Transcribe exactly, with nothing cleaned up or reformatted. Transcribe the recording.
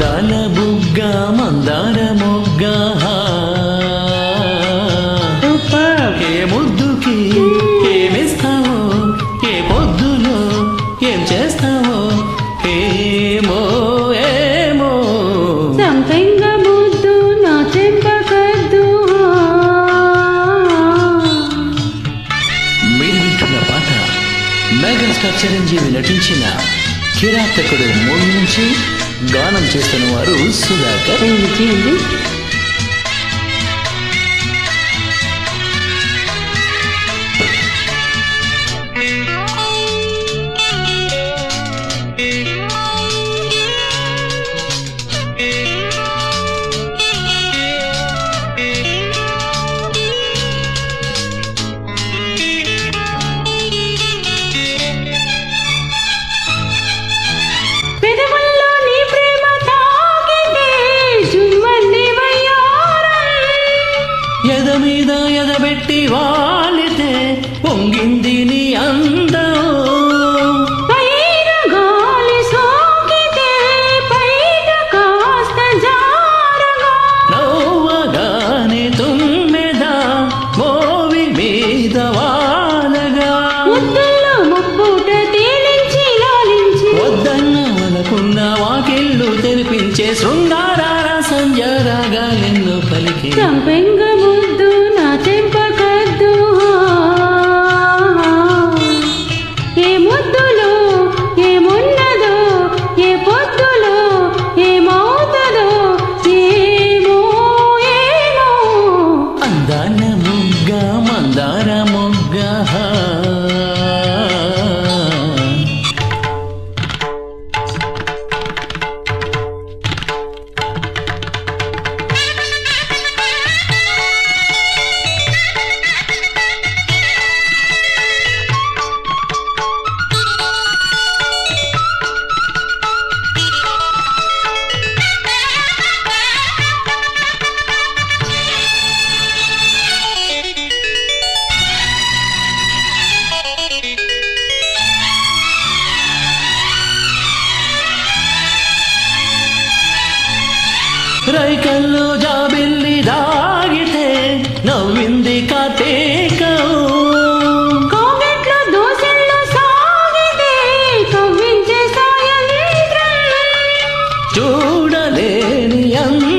అందాల బుగ్గ మందార మొగ్గ ఏ ముద్దుకి ఏమిస్తావో ఏ పొద్దులో ఏం చేస్తావో ఏమో ఏమో సంపెంగ ముద్దు నా చెంపకద్దు. మీరు వింటున్న పాట మెగాస్టార్ చిరంజీవి నటించిన కిరాతకుడు మూవీ నుంచి గానం చేస్తున్న వారు సుధాకర్. ఎద మీద ఎదబెట్టి వాలితే పొంగింది నీ అందం. పైన గాలి సోకితే పైట కాస్త జారగా నవ్వగానే తుమ్మెద మోవి మీద వాలగా ముద్దుల్లో ముప్పుట తేలించి లాలించి వద్దన్న వలకున్న వాకిళ్ళు తెరిపించే శృంగారాల సంజరాగాలెన్నో పలికి సంపెంగ ముద్దు నా చెంపకద్దు. ఏ ముద్దులో ఏమున్నదో ఏ పొద్దులో ఏమవుతుందో ఏమో ఏమో అందాల ముగ్గ మందార మొగ్గ రైకల్లో జాబిల్లి దాగితే నవ్వింది కార్తీకం. కోగట్లో దోసెల్లో సాగితే కవ్వించే సాయంత్రం చూడలేని